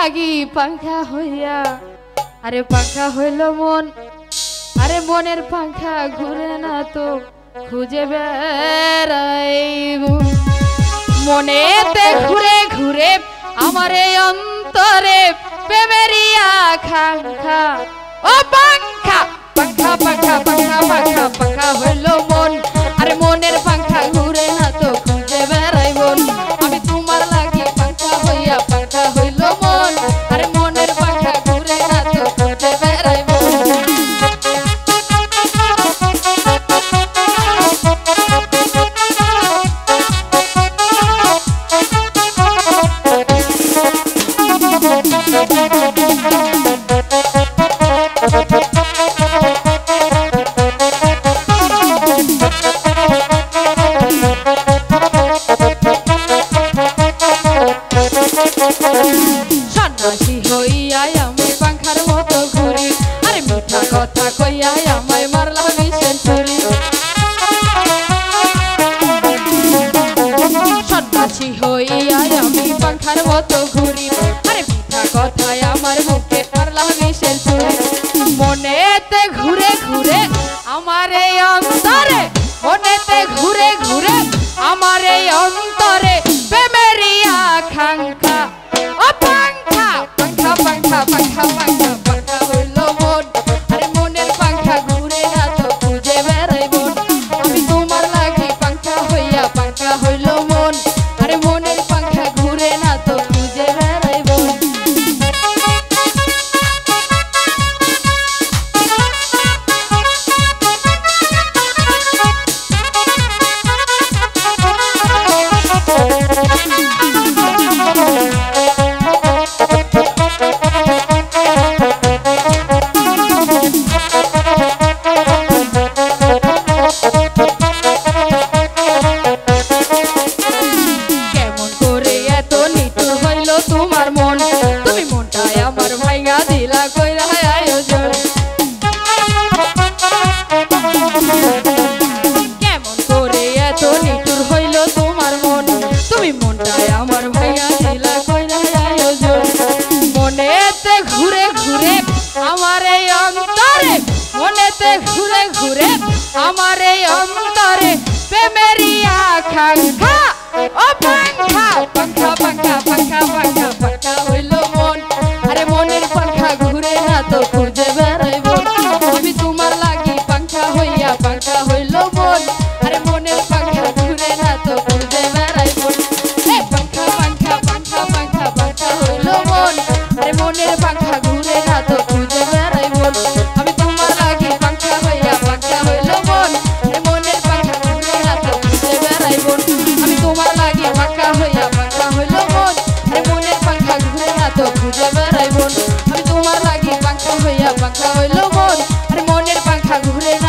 লাগি পাখা হইয়া আরে পাখা হইল মন আরে মনের পাখা ঘুরে না তো খুঁজে বেড়াইব মনেতে ঘুরে ঘুরে আমার এই অন্তরে প্রেমেরই আকাঙ্ক্ষা ও পাখা পাখা পাখা পাখা পাখা পাখা হইল মন আরে মনের পাখা ঘুরে না তো খুঁজে বেড়াইব আমি তোমার লাগি পাখা হইয়া পাখা হইল মন আরে মনের পাখা ঘুরে না তো খুঁজে বেড়াইব সন্ন্যাসী হইয়া আমি পাখার মতো ঘুরি আরে মিঠা কথা কইয়া আমায় মারলা বিষের ছুরি সন্ন্যাসী হইয়া আমি পাখার মতো ঘুরি আরে মিঠা কথায় আমার বুকে মারলা বিষের ছুরি মনেতে ঘুরে ঘুরে আমার এই অন্তরে মনেতে ঘুরে ঘুরে আমার এই অন্তরে প্রেমেরই আকাঙ্ক্ষা ও পাখা পাখা পাখা পাখা পাখা পাখা হইল মন আরে মনের পাখা ঘুরে না তো খুঁজে বেড়াইব আমি তোমার লাগি পাখা হইয়া পাখা হইল মন আরে মনের পাখা ঘুরে না তো খুঁজে বেড়াইব কেমন করে এত নিঠুর হইল তোমার মন তুমি মনটাই আমার ভাইয়া দিলা কইরা আয়োজন কেমন করে এত নিঠুর হইল তোমার মন তুমি মনটাই আমার ভাইয়া দিলা কইরা আয়োজন মনেতে ঘুরে ঘুরে আমার এই অন্তরে মনেতে ঘুরে ঘুরে আমার এই অন্তরে প্রেমেরই আকাঙ্ক্ষা ও পাখা পাখা পাখা পাখা পাখা পাখা হইল মন আরে মনের পাখা ঘুরে না তো খুঁজে বেড়াইব আমি তোমার লাগি পাখা হইয়া পাখা হইল মন আরে মনের পাখা ঘুরে না তো খুঁজে বেড়াইব এ পাখা পাখা পাখা পাখা পাখা হইল মন আরে মনের পাখা ঘুরে না তো খুঁজে বেড়াইব আমি তোমার লাগি পাখা হইয়া পাখা হইল মন আরে মনের পাখা ঘুরে না তো খুঁজে বেড়াইব আমি তোমার লাগি পাখা হইয়া পাখা হইল মন আরে মনের পাখা ঘুরে না তো খুঁজে বেড়াইব আমি তোমার লাগি পাখা হইয়া পাখা হইল মন আরে মনের পাখা ঘুরে